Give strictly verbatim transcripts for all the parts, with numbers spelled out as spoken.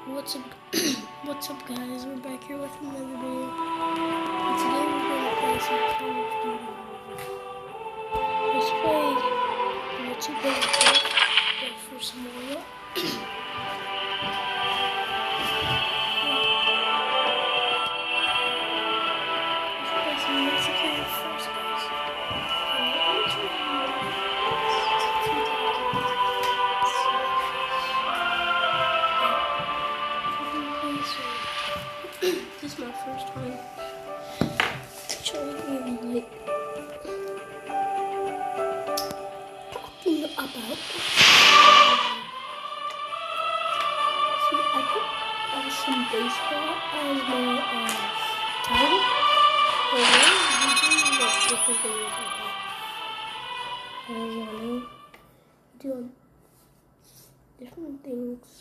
What's up, what's up guys, we're back here with another video, and today we're going to play some Call of Duty. Let's play multiplayer, wait for some more. Let's play some multiplayer first, guys. This is my first time trying and like talking about. See, I put uh, some baseball as my uh, title, but then we do like different things. As I know, do different things.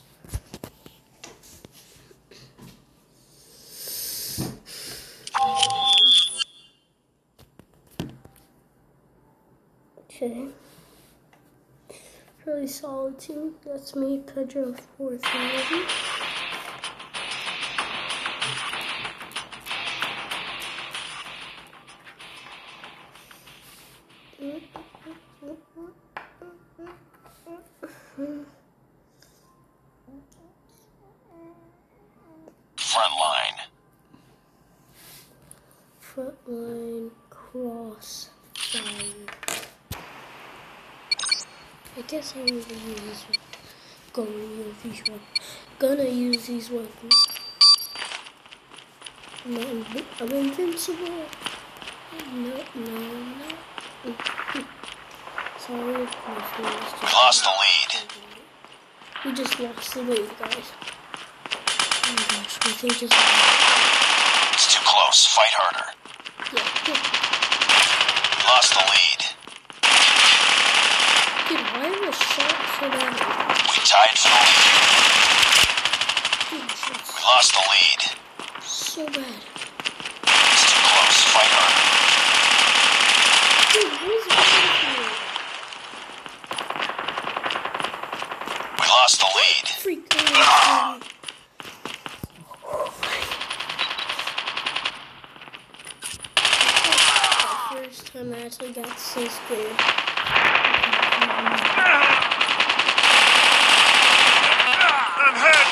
Okay. Really solid team. That's me, Pedro, fourth maybe. Front line. Front line cross fire. I guess I'm gonna use these gonna use these weapons. Gonna use these weapons. I'm, not invi I'm invincible. No, no, no. Sorry, my phone is just. We lost the lead. We just lost the lead, guys. Oh my gosh, we think just. It's too close. Fight harder. Yeah, yeah. We lost the lead. Dude, why was shot so bad? We tied for the lead. Dude, shot We lost the lead. so bad. It's too close. Fight harder. Dude, what is wrong with you? We lost the lead. Freak out. First time I actually got so scared. I'm hurt.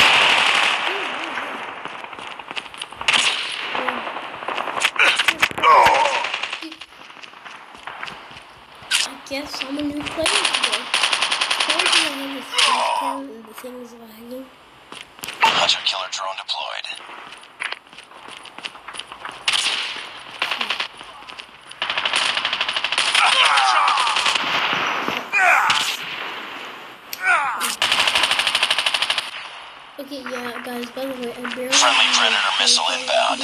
I guess I'm a new player today. Why do I have this discount and the thing is lagging? Hunter killer drone deployed. Okay, yeah, guys, by the way, I barely... Friendly Predator missile inbound.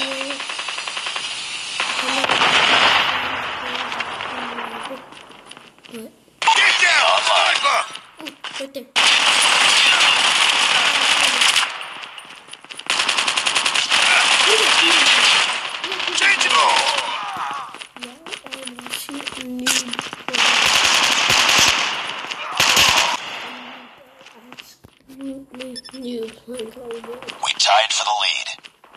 What? Get down! Online. Oh, right there. Changeable! Now I'm watching a new Absolutely new playing Call of Duty. We tied for the lead.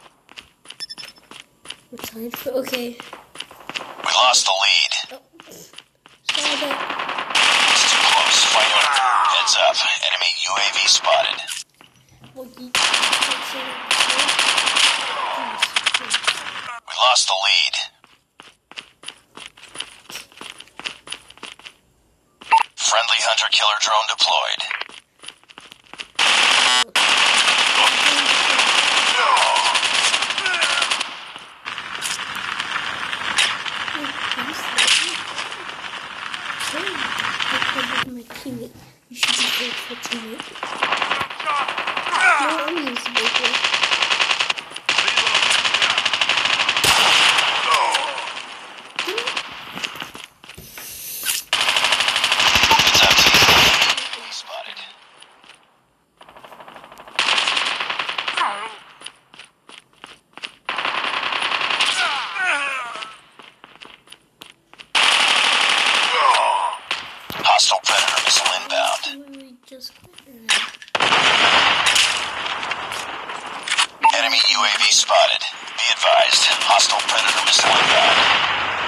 We're tied for... Okay. We lost the lead. Oh. Saw that. It's too close. Fight harder. Heads up. Enemy U A V spotted. Well, you can't say that. We lost the lead. Friendly hunter killer drone deployed. My teammate. You should be grateful to me. No, I'm used to it. It's up to you. Spotted. Hostile Predator missile inbound. We just quit. U A V spotted. Be advised, hostile Predator missile inbound.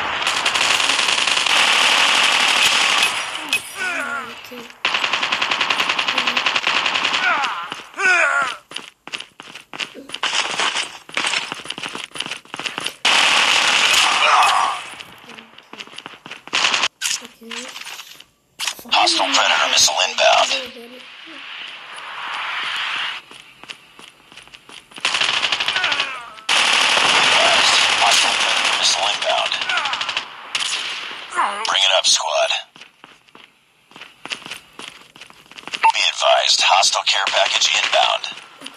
Hostile Predator missile inbound. Hostile Predator missile inbound. Bring it up, squad. Be advised, hostile care package inbound.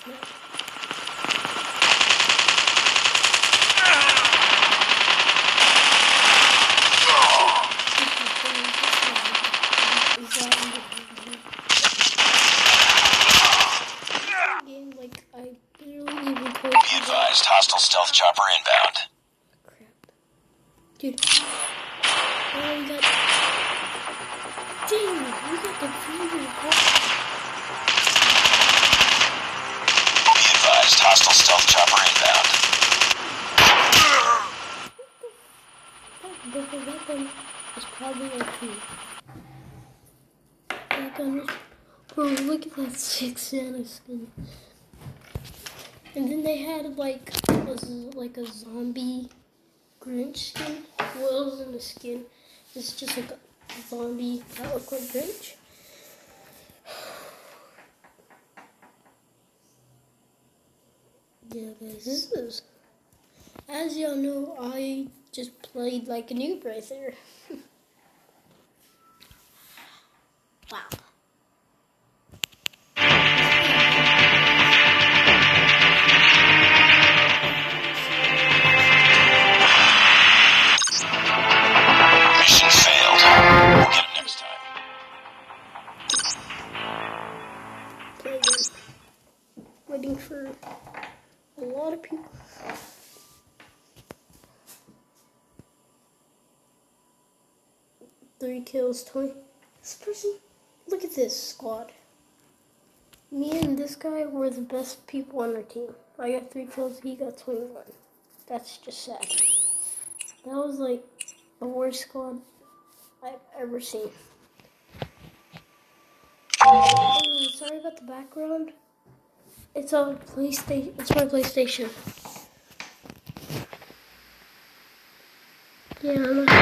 Be advised, hostile stealth chopper inbound. Crap. Dude. Oh, we got... Damn, we got the freezing hole. Be advised, hostile stealth chopper inbound. But the weapon is probably like two. That gun is... Bro, look at that six Santa skin. And then they had like was like a zombie Grinch skin. Well, it wasn't a skin. It's just like a zombie that looked like Grinch. Yeah, guys, this is. As y'all know, I just played like a noob right there. Wow. Mission failed. We'll get it next time. Play again. Waiting for a lot of people. Three kills, twenty. This person, look at this squad. Me and this guy were the best people on our team. I got three kills, he got twenty-one. That's just sad. That was like the worst squad I've ever seen. Oh, sorry about the background. It's a PlayStation. It's my PlayStation. Yeah, I'm not.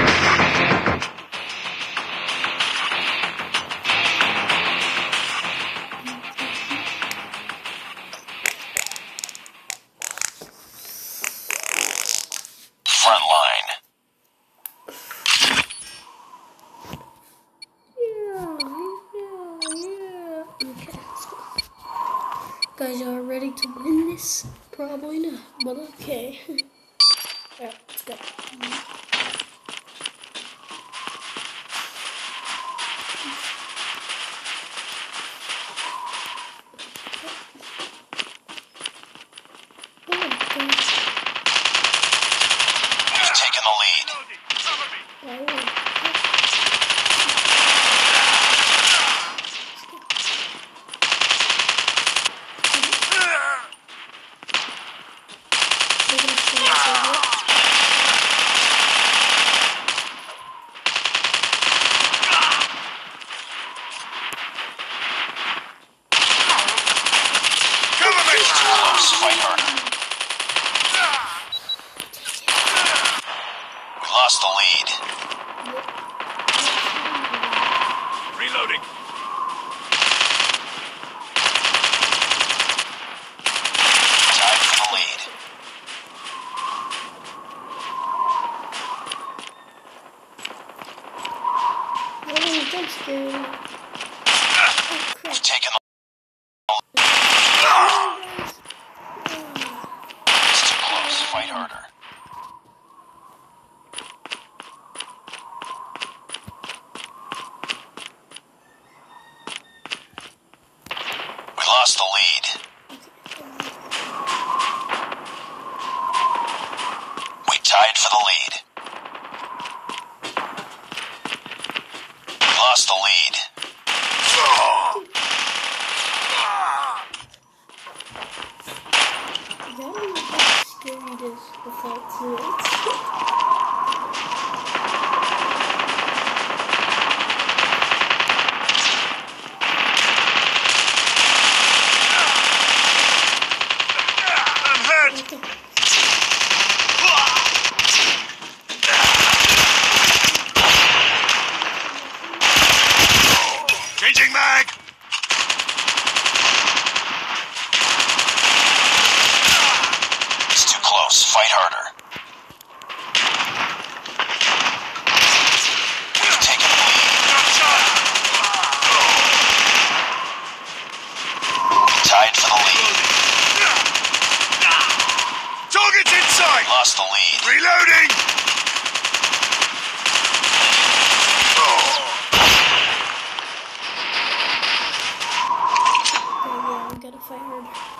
Front line. Yeah, yeah, yeah. Okay, let's go. Guys, y'all ready to win this? Probably not, but okay. Alright, let's go. We've taken the lead. Close, fight harder. We lost the lead. Reloading. Tied for the lead. Jump scare. Oh, crap. We've taken the It's too close, fight harder. We lost the lead. We tied for the lead. We lost the lead. fight harder. We've taken the lead. Tied for the lead. Target's inside! Lost the lead. Reloading! Oh yeah, we gotta fight hard.